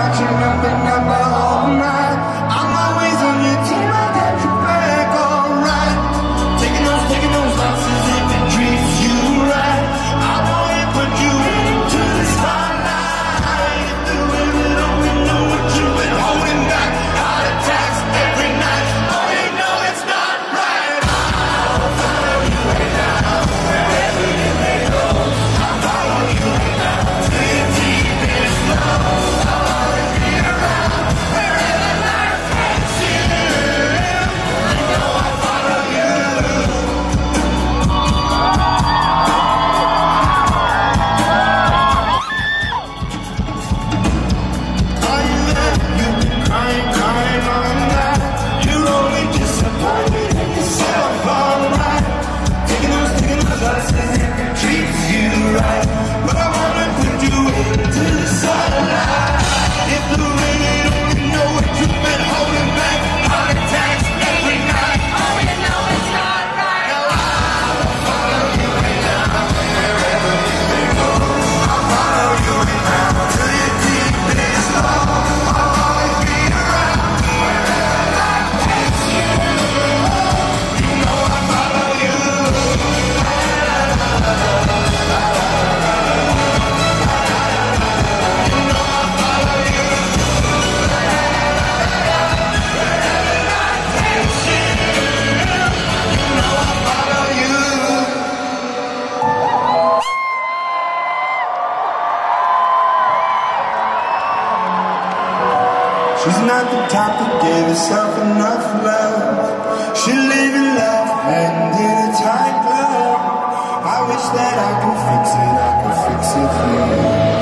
catching up and never all night. I'm always on your team, I got your back, alright. Taking those losses if it treats you right. I wanna put you into the spotlight. If the women only know what you've been holding back. Heart attacks every night. Oh, you know it's not right. I'll follow you right now, wherever you may go. I'll follow you right now to your deepest low. I'll always be around wherever life takes you. You know I'll follow you. Are you there? You've been crying all night. You're only disappointed in yourself, alright. Taking those losses if it treats you right. But I wanna put you into the sunlight. If the women only know what you've been holding back. Heart attacks every night. Oh, you know it's not right. Now I'll follow you right now, wherever you may go. I'll follow you right now to your deepest low. I'll always be around wherever life takes you. You know I'll follow you. You know I'll follow you. Wherever life takes you. You know I'll follow you. She's not the type that gave herself enough love. She living love hand in a tight glove. I wish that I could fix it for you.